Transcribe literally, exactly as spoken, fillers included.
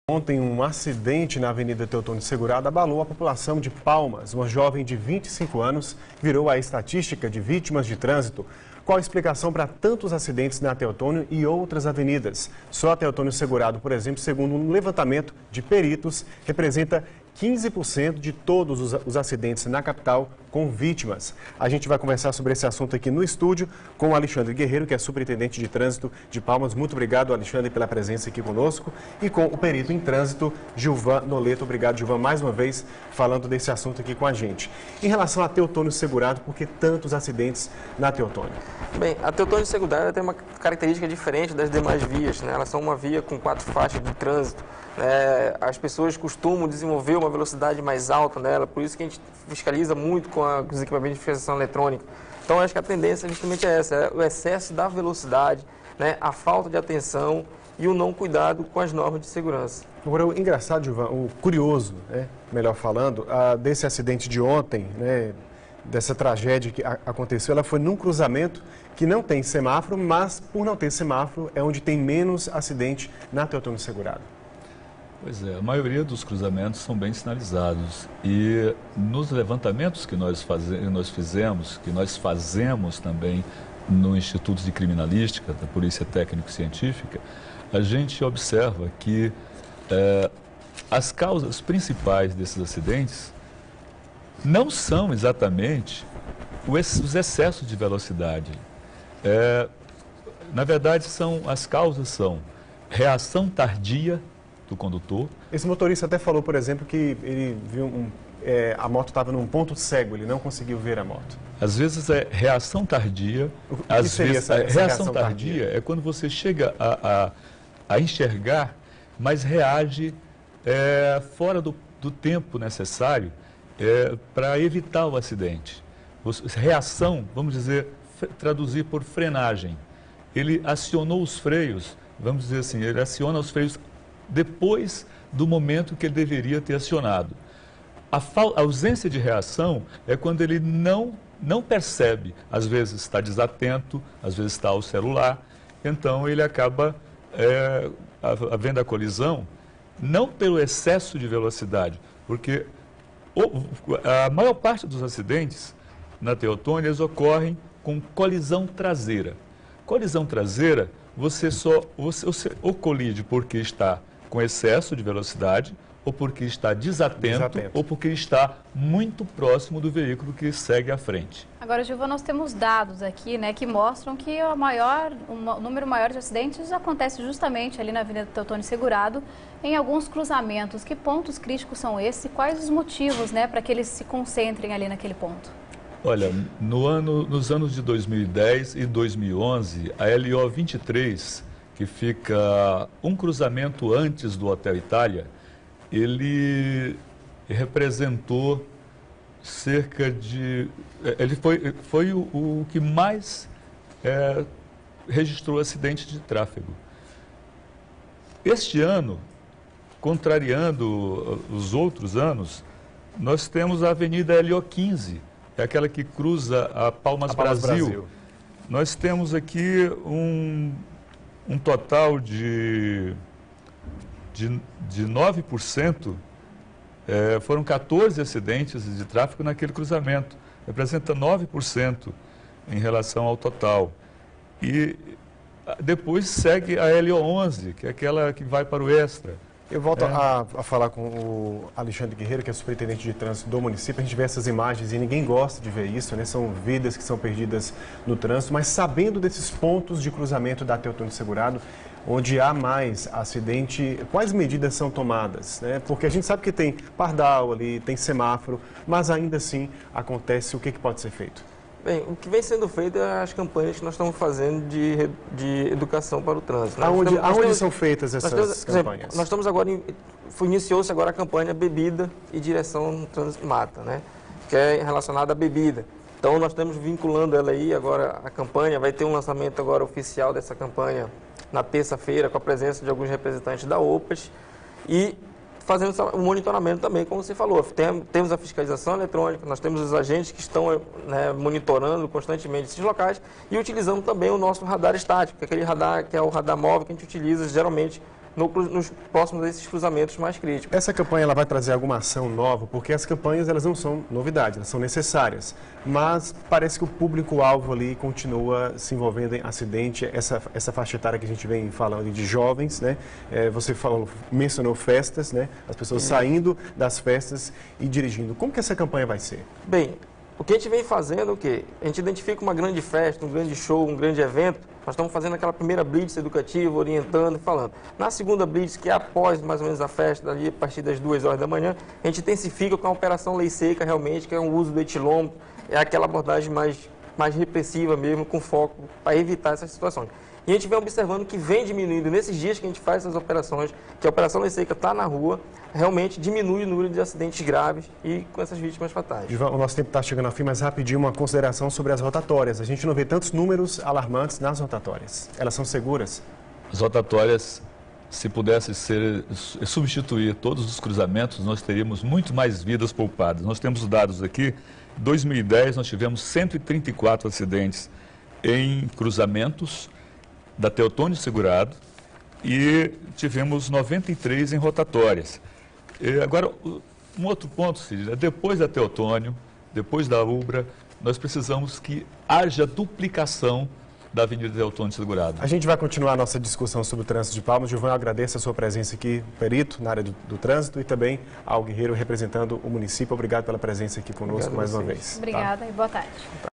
Ontem, um acidente na Avenida Teotônio Segurado abalou a população de Palmas. Uma jovem de vinte e cinco anos virou a estatística de vítimas de trânsito. Qual a explicação para tantos acidentes na Teotônio e outras avenidas? Só a Teotônio Segurado, por exemplo, segundo um levantamento de peritos, representa quinze por cento de todos os, os acidentes na capital com vítimas. A gente vai conversar sobre esse assunto aqui no estúdio com o Alexandre Guerreiro, que é superintendente de trânsito de Palmas. Muito obrigado, Alexandre, pela presença aqui conosco. E com o perito em trânsito, Gilvan Noleto. Obrigado, Gilvan, mais uma vez falando desse assunto aqui com a gente. Em relação a Teotônio Segurado, por que tantos acidentes na Teotônio? Bem, a Teotônio Segurado tem uma característica diferente das demais vias, né? Elas são uma via com quatro faixas de trânsito. É, as pessoas costumam desenvolver uma velocidade mais alta nela, por isso que a gente fiscaliza muito com, a, com os equipamentos de fiscalização eletrônica. Então, acho que a tendência justamente é essa, é o excesso da velocidade, né, a falta de atenção e o não cuidado com as normas de segurança. Agora, o engraçado, Gilvan, o curioso, né, melhor falando, a, desse acidente de ontem, né, dessa tragédia que a, aconteceu, ela foi num cruzamento que não tem semáforo, mas por não ter semáforo é onde tem menos acidente na Teotônio Segurado. Pois é, a maioria dos cruzamentos são bem sinalizados e nos levantamentos que nós, faze nós fizemos, que nós fazemos também no Instituto de Criminalística da Polícia Técnico-Científica, a gente observa que é, as causas principais desses acidentes não são exatamente os excessos de velocidade. É, na verdade, são, as causas são reação tardia do condutor. Esse motorista até falou, por exemplo, que ele viu um, é, a moto estava num ponto cego, ele não conseguiu ver a moto. Às vezes é reação tardia. O que às seria vezes, essa, essa reação, reação tardia, tardia? É quando você chega a, a, a enxergar, mas reage é, fora do, do tempo necessário é, para evitar o acidente. Reação, vamos dizer, traduzir por frenagem. Ele acionou os freios, vamos dizer assim, ele aciona os freios depois do momento que ele deveria ter acionado. A, a ausência de reação é quando ele não, não percebe, às vezes está desatento, às vezes está ao celular, então ele acaba é, havendo a colisão, não pelo excesso de velocidade, porque o, a maior parte dos acidentes na Teotônio eles ocorrem com colisão traseira. Colisão traseira, você só você, você ou colide porque está com excesso de velocidade, ou porque está desatento, desatento, ou porque está muito próximo do veículo que segue à frente. Agora, Gilvan, nós temos dados aqui, né, que mostram que o, maior, o número maior de acidentes acontece justamente ali na Avenida Teotônio Segurado, em alguns cruzamentos. Que pontos críticos são esses e quais os motivos, né, para que eles se concentrem ali naquele ponto? Olha, no ano, nos anos de dois mil e dez e dois mil e onze, a L O vinte e três, que fica um cruzamento antes do Hotel Itália, ele representou cerca de... Ele foi, foi o, o que mais é, registrou acidentes de tráfego. Este ano, contrariando os outros anos, nós temos a Avenida L O quinze, é aquela que cruza a Palmas, a Palmas Brasil. Brasil. Nós temos aqui um... um total de, de, de nove por cento, é, foram quatorze acidentes de tráfego naquele cruzamento, representa nove por cento em relação ao total. E depois segue a L O onze, que é aquela que vai para o Extra. Eu volto é. a, a falar com o Alexandre Guerreiro, que é superintendente de trânsito do município. A gente vê essas imagens e ninguém gosta de ver isso, né? São vidas que são perdidas no trânsito, mas sabendo desses pontos de cruzamento da Teotônio Segurado, onde há mais acidente, quais medidas são tomadas, né? Porque a gente sabe que tem pardal ali, tem semáforo, mas ainda assim acontece. O que, que pode ser feito? Bem, o que vem sendo feito é as campanhas que nós estamos fazendo de, de educação para o trânsito. Aonde, nós aonde temos, são feitas essas nós temos, campanhas? Exemplo, nós estamos agora, iniciou-se agora a campanha Bebida e Direção no Trânsito Mata, né? Que é relacionada à bebida. Então nós estamos vinculando ela aí, agora a campanha, vai ter um lançamento agora oficial dessa campanha na terça-feira, com a presença de alguns representantes da O P A S e fazendo o monitoramento também, como você falou. Tem, temos a fiscalização eletrônica, nós temos os agentes que estão, né, monitorando constantemente esses locais e utilizando também o nosso radar estático, que é aquele radar que é o radar móvel que a gente utiliza geralmente no, nos próximos desses cruzamentos mais críticos. Essa campanha ela vai trazer alguma ação nova, porque as campanhas elas não são novidades, elas são necessárias, mas parece que o público-alvo ali continua se envolvendo em acidente, essa, essa faixa etária que a gente vem falando de jovens, né? É, você falou, mencionou festas, né? As pessoas uhum. saindo das festas e dirigindo. Como que essa campanha vai ser? Bem, o que a gente vem fazendo é o quê? A gente identifica uma grande festa, um grande show, um grande evento, nós estamos fazendo aquela primeira blitz educativa, orientando e falando. Na segunda blitz, que é após mais ou menos a festa, ali, a partir das duas horas da manhã, a gente intensifica com a operação Lei Seca realmente, que é o uso do etilômetro, é aquela abordagem mais, mais repressiva mesmo, com foco para evitar essas situações. E a gente vem observando que vem diminuindo, nesses dias que a gente faz essas operações, que a Operação Lei Seca está na rua, realmente diminui o número de acidentes graves e com essas vítimas fatais. Ivan, o nosso tempo está chegando ao fim, mas rapidinho uma consideração sobre as rotatórias. A gente não vê tantos números alarmantes nas rotatórias. Elas são seguras? As rotatórias, se pudesse ser, substituir todos os cruzamentos, nós teríamos muito mais vidas poupadas. Nós temos dados aqui, em dois mil e dez nós tivemos cento e trinta e quatro acidentes em cruzamentos da Teotônio Segurado e tivemos noventa e três em rotatórias. E agora, um outro ponto, Cid, depois da Teotônio, depois da Ubra, nós precisamos que haja duplicação da Avenida Teotônio Segurado. A gente vai continuar a nossa discussão sobre o trânsito de Palmas. Gilvan, eu agradeço a sua presença aqui, perito na área do, do trânsito, e também ao Guerreiro representando o município. Obrigado pela presença aqui conosco. Obrigado mais uma vez. Obrigada tá? e boa tarde.